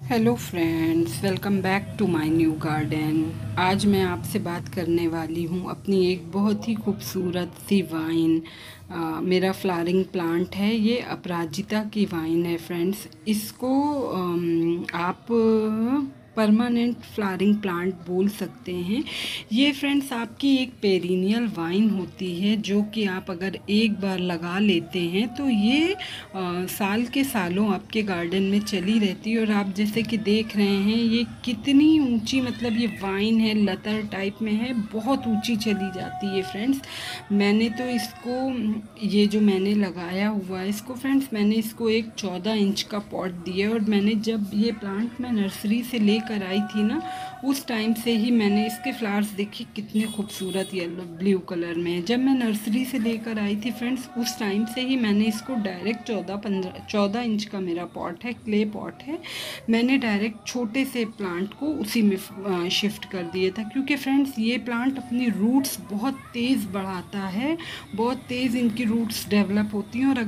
Hello friends, welcome back to my new garden. आज मैं आपसे बात करने वाली हूँ अपनी एक बहुत ही खूबसूरत सी वाइन। मेरा फ्लावरिंग प्लांट है, ये अपराजिता की वाइन है फ्रेंड्स। इसको आप परमानेंट फ्लावरिंग प्लांट बोल सकते हैं। ये फ्रेंड्स आपकी एक पेरिनियल वाइन होती है जो कि आप अगर एक बार लगा लेते हैं तो ये साल के सालों आपके गार्डन में चली रहती है। और आप जैसे कि देख रहे हैं ये कितनी ऊंची, मतलब ये वाइन है, लतर टाइप में है, बहुत ऊंची चली जाती है फ्रेंड्स। मैंने तो इसको, ये जो मैंने लगाया हुआ है इसको फ्रेंड्स, मैंने इसको एक 14 इंच का पॉट दिया। और मैंने जब ये प्लांट मैं नर्सरी से लेकर आई थी ना, उस टाइम से ही मैंने इसके फ्लावर्स देखे कितने खूबसूरत येलो ब्लू कलर में। जब मैं नर्सरी से लेकर आई थी फ्रेंड्स, उस टाइम से ही मैंने इसको डायरेक्ट 14 इंच का मेरा पॉट है, क्ले पॉट है, मैंने डायरेक्ट छोटे से प्लांट को उसी में शिफ्ट कर दिया था। क्योंकि फ्रेंड्स ये प्लांट अपनी रूट्स बहुत तेज़ बढ़ाता है, बहुत तेज़ इनकी रूट्स डेवलप होती हैं। और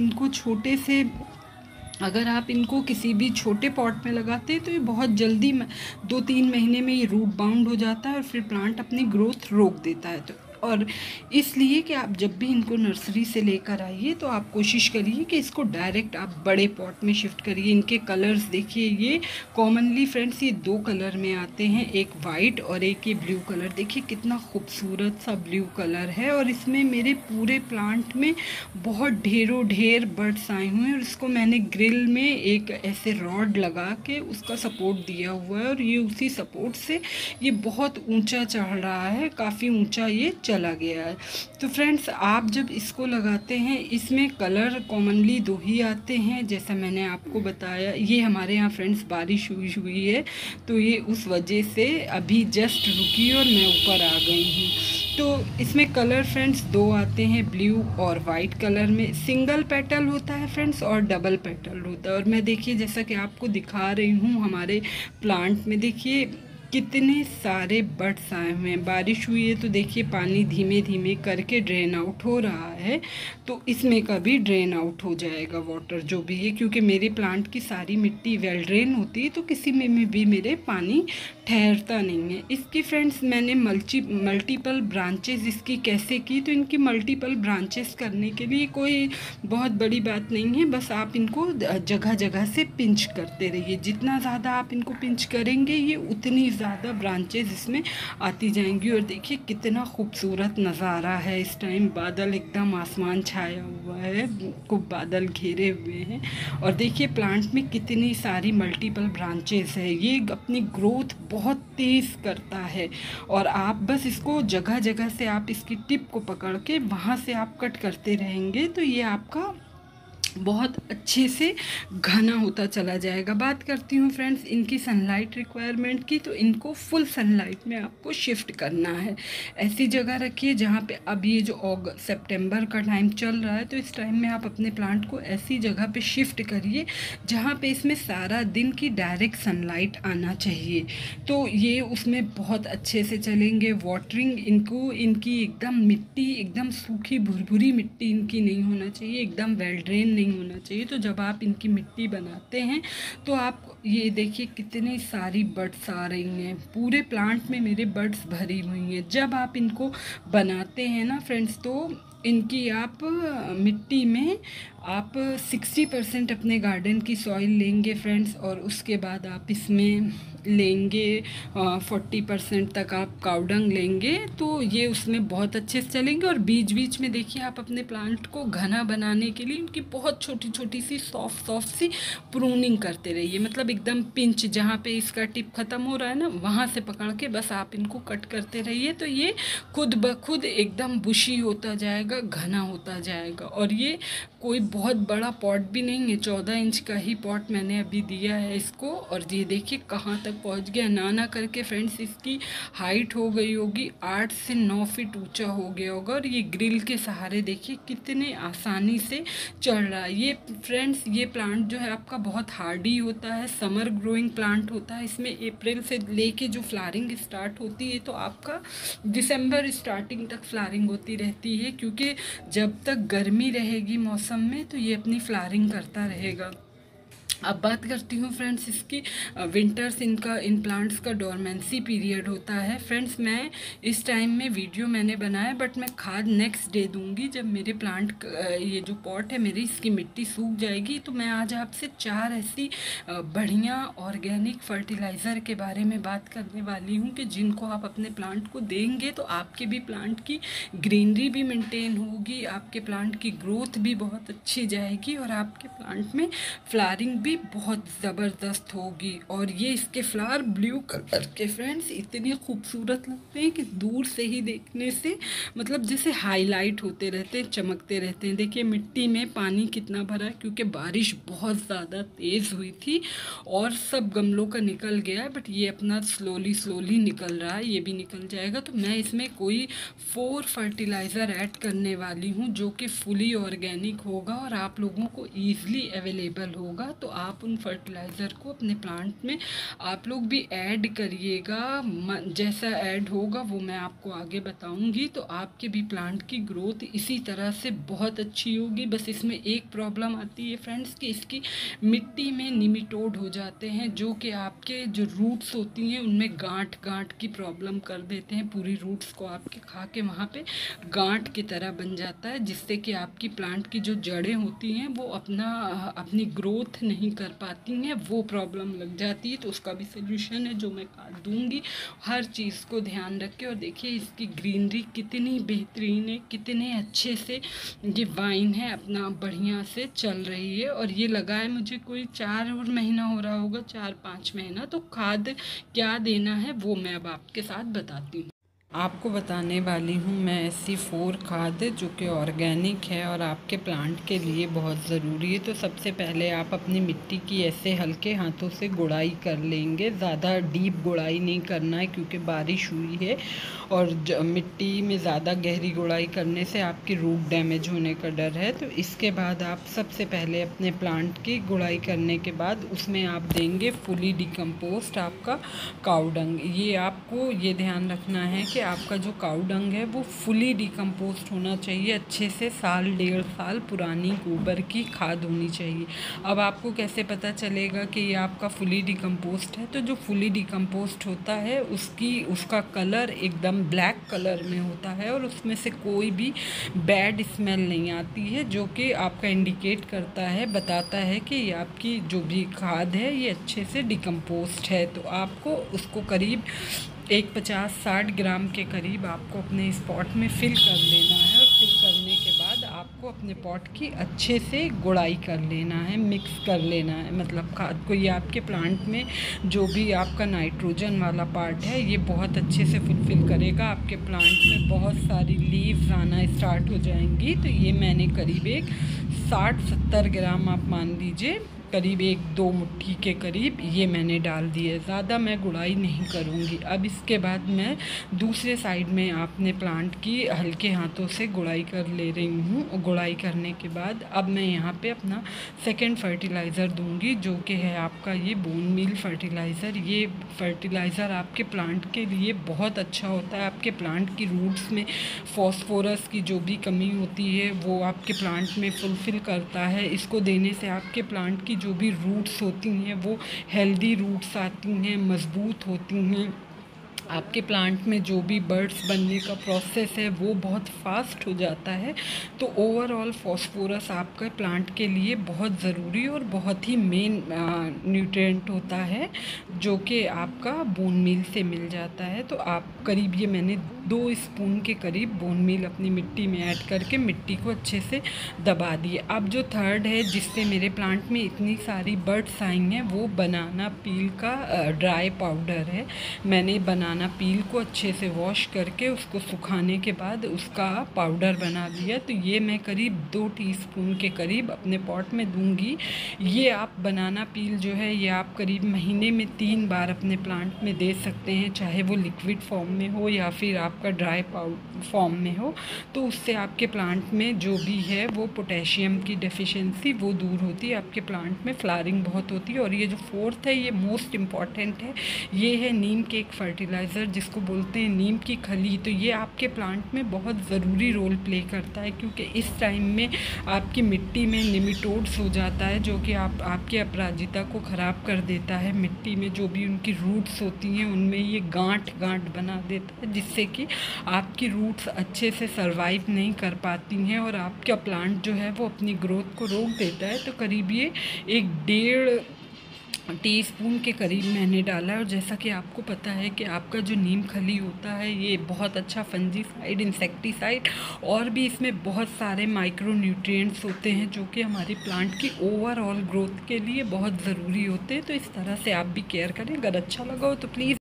अगर आप इनको किसी भी छोटे पॉट में लगाते हैं तो ये बहुत जल्दी 2-3 महीने में ये रूट बाउंड हो जाता है और फिर प्लांट अपनी ग्रोथ रोक देता है। तो और इसलिए कि आप जब भी इनको नर्सरी से लेकर आइए तो आप कोशिश करिए कि इसको डायरेक्ट आप बड़े पॉट में शिफ्ट करिए। इनके कलर्स देखिए, ये कॉमनली फ्रेंड्स ये 2 कलर में आते हैं, एक वाइट और एक ये ब्लू कलर। देखिए कितना खूबसूरत सा ब्लू कलर है। और इसमें मेरे पूरे प्लांट में बहुत ढेरों ढेर बर्ड्स आए हुए हैं। और इसको मैंने ग्रिल में एक ऐसे रॉड लगा के उसका सपोर्ट दिया हुआ है और ये उसी सपोर्ट से ये बहुत ऊंचा चढ़ रहा है, काफ़ी ऊंचा ये चला गया है। तो फ्रेंड्स आप जब इसको लगाते हैं, इसमें कलर कॉमनली 2 ही आते हैं जैसा मैंने आपको बताया। ये हमारे यहाँ फ्रेंड्स बारिश हुई है तो ये उस वजह से अभी जस्ट रुकी और मैं ऊपर आ गई हूँ। तो इसमें कलर फ्रेंड्स 2 आते हैं, ब्लू और वाइट कलर में। सिंगल पेटल होता है फ्रेंड्स और डबल पेटल होता है। और मैं देखिए जैसा कि आपको दिखा रही हूँ हमारे प्लांट में, देखिए कितने सारे बड्स आए हुए हैं। बारिश हुई है तो देखिए पानी धीमे धीमे करके ड्रेन आउट हो रहा है, तो इसमें का भी ड्रेन आउट हो जाएगा वाटर जो भी है। क्योंकि मेरे प्लांट की सारी मिट्टी वेल ड्रेन होती है तो किसी में भी मेरे पानी ठहरता नहीं है। इसकी फ्रेंड्स मैंने मल्टीपल ब्रांचेस इसकी कैसे की, तो इनकी मल्टीपल ब्रांचेस करने के लिए कोई बहुत बड़ी बात नहीं है, बस आप इनको जगह जगह से पिंच करते रहिए। जितना ज़्यादा आप इनको पिंच करेंगे ये उतनी ज़्यादा ब्रांचेस इसमें आती जाएंगी। और देखिए कितना खूबसूरत नज़ारा है। इस टाइम बादल एकदम, आसमान छाया हुआ है, खूब बादल घेरे हुए हैं। और देखिए प्लांट में कितनी सारी मल्टीपल ब्रांचेस है, ये अपनी ग्रोथ बहुत तेज़ करता है। और आप बस इसको जगह जगह से आप इसकी टिप को पकड़ के वहाँ से आप कट करते रहेंगे तो ये आपका बहुत अच्छे से घना होता चला जाएगा। बात करती हूँ फ्रेंड्स इनकी सनलाइट रिक्वायरमेंट की, तो इनको फुल सनलाइट में आपको शिफ्ट करना है। ऐसी जगह रखिए जहाँ पे अब ये जो सितंबर का टाइम चल रहा है तो इस टाइम में आप अपने प्लांट को ऐसी जगह पे शिफ्ट करिए जहाँ पे इसमें सारा दिन की डायरेक्ट सनलाइट आना चाहिए, तो ये उसमें बहुत अच्छे से चलेंगे। वाटरिंग इनको, इनकी एकदम मिट्टी एकदम सूखी भुरभुरी मिट्टी इनकी नहीं होना चाहिए, एकदम वेल ड्रेन नहीं होना चाहिए। तो जब आप इनकी मिट्टी बनाते हैं तो आप ये देखिए कितनी सारी बड्स आ रही हैं, पूरे प्लांट में मेरे बड्स भरी हुई हैं। जब आप इनको बनाते हैं ना फ्रेंड्स, तो इनकी आप मिट्टी में आप 60% अपने गार्डन की सॉइल लेंगे फ्रेंड्स, और उसके बाद आप इसमें लेंगे 40% तक आप कावडंग लेंगे, तो ये उसमें बहुत अच्छे से चलेंगे। और बीच बीच में देखिए आप अपने प्लांट को घना बनाने के लिए इनकी बहुत छोटी छोटी सी सॉफ्ट सी प्रूनिंग करते रहिए। मतलब एकदम पिंच, जहाँ पे इसका टिप ख़त्म हो रहा है ना, वहाँ से पकड़ के बस आप इनको कट करते रहिए तो ये खुद ब खुद एकदम बुशी होता जाएगा, घना होता जाएगा। और ये कोई बहुत बड़ा पॉट भी नहीं है, 14 इंच का ही पॉट मैंने अभी दिया है इसको। और ये देखिए कहाँ तक पहुँच गया, ना करके फ्रेंड्स इसकी हाइट हो गई होगी 8 से 9 फीट ऊंचा हो गया होगा। और ये ग्रिल के सहारे देखिए कितने आसानी से चढ़ रहा है। ये फ्रेंड्स ये प्लांट जो है आपका बहुत हार्डी होता है, समर ग्रोइंग प्लांट होता है। इसमें अप्रैल से लेके जो फ्लावरिंग स्टार्ट होती है तो आपका दिसंबर स्टार्टिंग तक फ्लावरिंग होती रहती है, क्योंकि जब तक गर्मी रहेगी मौसम में तो ये अपनी फ्लावरिंग करता रहेगा। अब बात करती हूँ फ्रेंड्स इसकी विंटर्स, इन प्लांट्स का डोरमेंसी पीरियड होता है। फ्रेंड्स मैं इस टाइम में वीडियो मैंने बनाया, बट मैं खाद नेक्स्ट डे दूंगी जब मेरे प्लांट ये जो पॉट है मेरी, इसकी मिट्टी सूख जाएगी। तो मैं आज आपसे 4 ऐसी बढ़िया ऑर्गेनिक फर्टिलाइज़र के बारे में बात करने वाली हूँ कि जिनको आप अपने प्लांट को देंगे तो आपके भी प्लांट की ग्रीनरी भी मेंटेन होगी, आपके प्लांट की ग्रोथ भी बहुत अच्छी जाएगी और आपके प्लांट में फ्लावरिंग भी बहुत ज़बरदस्त होगी। और ये इसके फ्लावर ब्लू कलर के फ्रेंड्स इतने खूबसूरत लगते हैं कि दूर से ही देखने से मतलब जैसे हाईलाइट होते रहते हैं, चमकते रहते हैं। देखिए मिट्टी में पानी कितना भरा है, क्योंकि बारिश बहुत ज़्यादा तेज़ हुई थी और सब गमलों का निकल गया है, बट ये अपना स्लोली निकल रहा है, ये भी निकल जाएगा। तो मैं इसमें कोई 4 फर्टिलाइज़र ऐड करने वाली हूँ जो कि फुली ऑर्गेनिक होगा और आप लोगों को ईज़िली अवेलेबल होगा। तो आप उन फर्टिलाइज़र को अपने प्लांट में आप लोग भी ऐड करिएगा। जैसा ऐड होगा वो मैं आपको आगे बताऊंगी। तो आपके भी प्लांट की ग्रोथ इसी तरह से बहुत अच्छी होगी। बस इसमें एक प्रॉब्लम आती है फ्रेंड्स कि इसकी मिट्टी में निमिटोड हो जाते हैं, जो कि आपके जो रूट्स होती हैं उनमें गांठ की प्रॉब्लम कर देते हैं। पूरी रूट्स को आपके खा के वहाँ पे गांठ की तरह बन जाता है, जिससे कि आपकी प्लांट की जो जड़ें होती हैं वो अपनी ग्रोथ नहीं कर पाती हैं, वो प्रॉब्लम लग जाती है। तो उसका भी सोल्यूशन है जो मैं दूंगी। हर चीज़ को ध्यान रखें। और देखिए इसकी ग्रीनरी कितनी बेहतरीन है, कितने अच्छे से ये वाइन है अपना बढ़िया से चल रही है। और ये लगा है मुझे कोई 4 और महीना हो रहा होगा, 4-5 महीना। तो खाद क्या देना है वो मैं अब आपके साथ बताती हूँ। आपको बताने वाली हूँ मैं ऐसी 4 खाद जो कि ऑर्गेनिक है और आपके प्लांट के लिए बहुत ज़रूरी है। तो सबसे पहले आप अपनी मिट्टी की ऐसे हल्के हाथों से गुड़ाई कर लेंगे। ज़्यादा डीप गुड़ाई नहीं करना है क्योंकि बारिश हुई है और मिट्टी में ज़्यादा गहरी गुड़ाई करने से आपकी रूट डैमेज होने का डर है। तो इसके बाद आप सबसे पहले अपने प्लांट की गुड़ाई करने के बाद उसमें आप देंगे फुली डिकम्पोस्ट आपका काऊ डंग। ये आपको ये ध्यान रखना है कि आपका जो काऊ डंग है वो फुली डिकम्पोस्ट होना चाहिए, अच्छे से 1-1.5 साल पुरानी गोबर की खाद होनी चाहिए। अब आपको कैसे पता चलेगा कि ये आपका फुली डिकम्पोस्ट है? तो जो फुली डिकम्पोस्ट होता है उसका कलर एकदम ब्लैक कलर में होता है और उसमें से कोई भी बैड स्मेल नहीं आती है, जो कि आपका इंडिकेट करता है, बताता है कि ये आपकी जो भी खाद है ये अच्छे से डिकम्पोस्ट है। तो आपको उसको करीब 50-60 ग्राम के करीब आपको अपने इस पॉट में फिल कर लेना है। और फिल करने के बाद आपको अपने पॉट की अच्छे से गुड़ाई कर लेना है, मिक्स कर लेना है मतलब खाद को। ये आपके प्लांट में जो भी आपका नाइट्रोजन वाला पार्ट है ये बहुत अच्छे से फुलफिल करेगा। आपके प्लांट में बहुत सारी लीव्स आना स्टार्ट हो जाएंगी। तो ये मैंने करीब एक 60-70 ग्राम आप मान लीजिए, करीब 1-2 मुट्ठी के करीब ये मैंने डाल दिए। ज़्यादा मैं गुड़ाई नहीं करूँगी। अब इसके बाद मैं दूसरे साइड में अपने प्लांट की हल्के हाथों से गुड़ाई कर ले रही हूँ। गुड़ाई करने के बाद अब मैं यहाँ पे अपना सेकंड फर्टिलाइज़र दूँगी, जो कि है आपका ये बोन मील फर्टिलाइज़र। ये फर्टिलाइज़र आपके प्लांट के लिए बहुत अच्छा होता है। आपके प्लांट की रूट्स में फॉस्फोरस की जो भी कमी होती है वो आपके प्लांट में फुलफ़िल करता है। इसको देने से आपके प्लांट की जो भी रूट्स होती हैं वो हेल्दी रूट्स आती हैं, मज़बूत होती हैं। आपके प्लांट में जो भी बर्ड्स बनने का प्रोसेस है वो बहुत फास्ट हो जाता है। तो ओवरऑल फॉस्फोरस आपके प्लांट के लिए बहुत ज़रूरी और बहुत ही मेन न्यूट्रिएंट होता है, जो कि आपका बोन मील से मिल जाता है। तो आप करीब ये मैंने 2 स्पून के करीब बोन मील अपनी मिट्टी में ऐड करके मिट्टी को अच्छे से दबा दिए। अब जो थर्ड है जिससे मेरे प्लांट में इतनी सारी बर्ड्स आई हैं वो बनाना पील का ड्राई पाउडर है। मैंने बनाना पील को अच्छे से वॉश करके उसको सुखाने के बाद उसका पाउडर बना दिया। तो ये मैं करीब 2 टीस्पून के करीब अपने पॉट में दूंगी। ये आप बनाना पील जो है ये आप करीब महीने में 3 बार अपने प्लांट में दे सकते हैं, चाहे वो लिक्विड फॉर्म में हो या फिर आपका ड्राई फॉर्म में हो। तो उससे आपके प्लांट में जो भी है वो पोटेशियम की डेफिशिएंसी वो दूर होती है, आपके प्लांट में फ्लावरिंग बहुत होती है। और ये जो 4th है ये मोस्ट इम्पॉर्टेंट है, ये है नीम केक फर्टिलाइज़र। फर्टिलाइज़र जिसको बोलते हैं नीम की खली, तो ये आपके प्लांट में बहुत ज़रूरी रोल प्ले करता है, क्योंकि इस टाइम में आपकी मिट्टी में निमेटोड्स हो जाता है जो कि आपके अपराजिता को ख़राब कर देता है। मिट्टी में जो भी उनकी रूट्स होती हैं उनमें ये गांठ बना देता है, जिससे कि आपकी रूट्स अच्छे से सर्वाइव नहीं कर पाती हैं और आपका प्लांट जो है वो अपनी ग्रोथ को रोक देता है। तो करीब ये 1.5 टीस्पून के करीब मैंने डाला है। और जैसा कि आपको पता है कि आपका जो नीम खली होता है ये बहुत अच्छा फंजीसाइड, इंसेक्टिसाइड और भी इसमें बहुत सारे माइक्रो न्यूट्रिएंट्स होते हैं जो कि हमारे प्लांट की ओवरऑल ग्रोथ के लिए बहुत ज़रूरी होते हैं। तो इस तरह से आप भी केयर करें। अगर अच्छा लगा हो तो प्लीज़